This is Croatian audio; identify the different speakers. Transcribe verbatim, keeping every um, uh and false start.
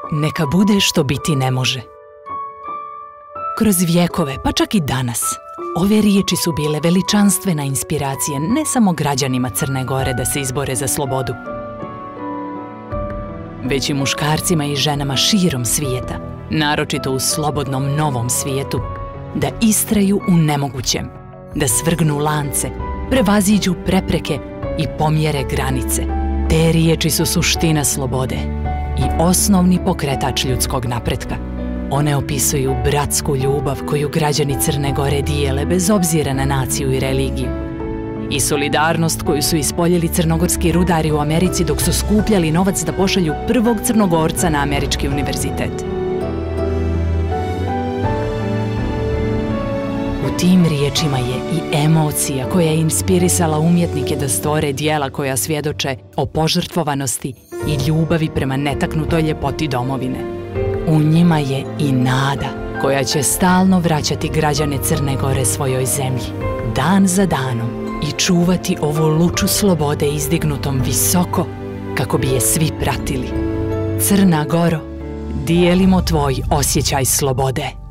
Speaker 1: Neka bude što biti ne može. Kroz vjekove, pa čak i danas, ove riječi su bile veličanstvena inspiracija ne samo građanima Crne Gore da se izbore za slobodu, već i muškarcima i ženama širom svijeta, naročito u slobodnom novom svijetu, da istraju u nemogućem, da svrgnu lance, prevaziđu prepreke i pomjere granice. Te riječi su suština slobode i osnovni pokretač ljudskog napretka. One opisuju bratsku ljubav koju građani Crne Gore dijele bez obzira na naciju i religiju. I solidarnost koju su ispoljili crnogorski rudari u Americi dok su skupljali novac da pošalju prvog Crnogorca na američki univerzitet. U tim riječima je i emocija koja je inspirisala umjetnike da stvore dijela koja svjedoče o požrtvovanosti i ljubavi prema netaknutoj ljepoti domovine. U njima je i nada koja će stalno vraćati građane Crne Gore svojoj zemlji, dan za danom, i čuvati ovu luču slobode izdignutom visoko kako bi je svi pratili. Crna Goro, dijelimo tvoj osjećaj slobode.